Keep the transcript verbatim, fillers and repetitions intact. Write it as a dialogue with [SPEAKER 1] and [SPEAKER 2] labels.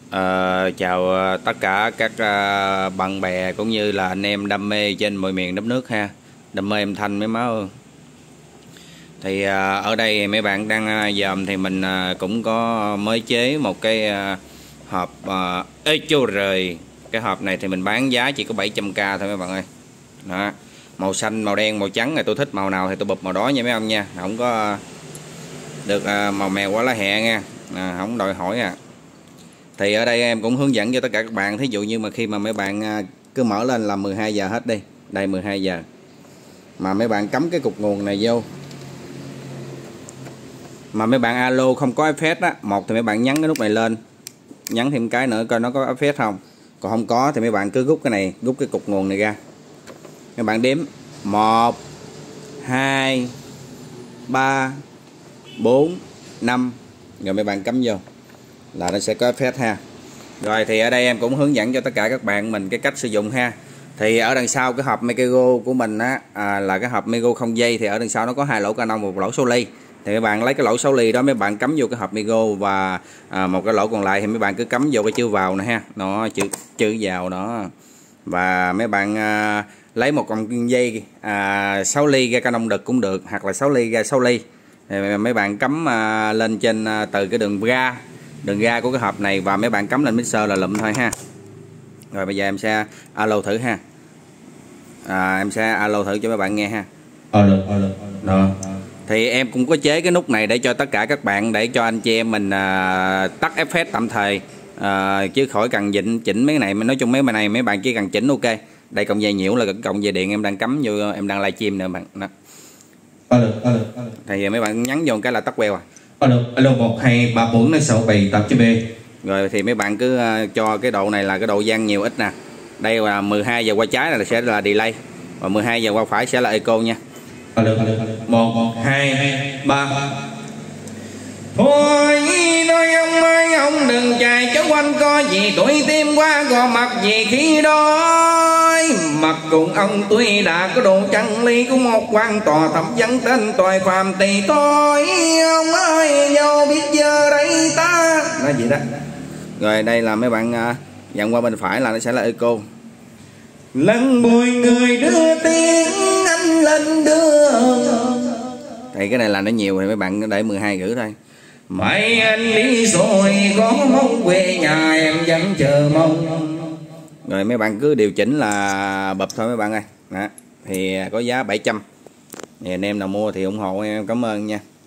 [SPEAKER 1] Ờ, chào ờ, tất cả các ờ, bạn bè cũng như là anh em đam mê trên mọi miền đất nước ha, đam mê âm thanh mấy máu ơi. Thì ờ, ở đây mấy bạn đang ờ, dòm thì mình ờ, cũng có mới chế một cái ờ, hộp uh, ê chô rời. Cái hộp này thì mình bán giá chỉ có bảy trăm k thôi mấy bạn ơi. Đó, màu xanh, màu đen, màu trắng này tôi thích màu nào thì tôi bụp màu đó nha mấy ông nha, không có được ờ, màu mèo quá lá hẹ nha, à, không đòi hỏi à. Thì ở đây em cũng hướng dẫn cho tất cả các bạn, thí dụ như mà khi mà mấy bạn cứ mở lên là mười hai giờ hết đi, đây mười hai giờ mà mấy bạn cắm cái cục nguồn này vô, mà mấy bạn alo không có ép ép á, một thì mấy bạn nhấn cái nút này lên, nhấn thêm cái nữa coi nó có ép ép không, còn không có thì mấy bạn cứ rút cái này, rút cái cục nguồn này ra, các bạn đếm một hai ba bốn năm rồi mấy bạn cắm vô là nó sẽ có ép ép ha. Rồi thì ở đây em cũng hướng dẫn cho tất cả các bạn mình cái cách sử dụng ha. Thì ở đằng sau cái hộp Mego của mình á, à, là cái hộp Mego không dây, thì ở đằng sau nó có hai lỗ Canon, một lỗ Sony. Thì mấy bạn lấy cái lỗ Sony đó mấy bạn cắm vô cái hộp Mego, và à, một cái lỗ còn lại thì mấy bạn cứ cắm vô cái chữ vào nè ha, nó chữ chữ vào đó. Và mấy bạn à, lấy một con dây à, sáu ly ra Canon đực cũng được, hoặc là sáu ly ra sáu ly. Thì mấy bạn cắm à, lên trên à, từ cái đường ra đường ra của cái hộp này, và mấy bạn cắm lên mixer là lụm thôi ha. Rồi bây giờ em sẽ alo thử ha, à, em sẽ alo thử cho mấy bạn nghe ha.
[SPEAKER 2] Alo, alo,
[SPEAKER 1] alo. Thì em cũng có chế cái nút này để cho tất cả các bạn, để cho anh chị em mình à, tắt ép ép tạm thời, à, chứ khỏi cần chỉnh chỉnh mấy cái này. Nói chung mấy bài này mấy bạn chỉ cần chỉnh ok. Đây cộng dây nhiễu là cái cộng dây điện em đang cắm vô, em đang livestream nè bạn. Đó.
[SPEAKER 2] Alo, alo, alo.
[SPEAKER 1] Thì mấy bạn nhấn vô cái là tắt queo à.
[SPEAKER 2] Alo, alo một hai ba bốn năm sáu bảy tám chín B.
[SPEAKER 1] Rồi thì mấy bạn cứ uh, cho cái độ này là cái độ gian nhiều ít nè. Đây là mười hai giờ qua trái là sẽ là delay, và mười hai giờ qua phải sẽ là echo nha.
[SPEAKER 2] Alo, alo, alo. một hai ba.
[SPEAKER 1] Thôi nói ông ơi ông đừng chạy cho quanh co gì, tuổi tim qua gò mặt gì khi đó mặt cùng ông tuy đã có độ chân ly của một quan tòa thẩm vấn tên tội phạm thì thôi ông ơi đâu biết giờ đây ta nói gì đó. Rồi đây là mấy bạn uh, dặn qua bên phải là nó sẽ là echo. Lần bùi người đưa tiếng anh lên đường. Thì cái này là nó nhiều thì mấy bạn để mười hai gửi thôi. Mấy anh đi rồi có mong quê nhà em vẫn chờ mong. Rồi mấy bạn cứ điều chỉnh là bập thôi mấy bạn ơi. Đó. Thì có giá bảy trăm. Thì anh em nào mua thì ủng hộ em, cảm ơn nha.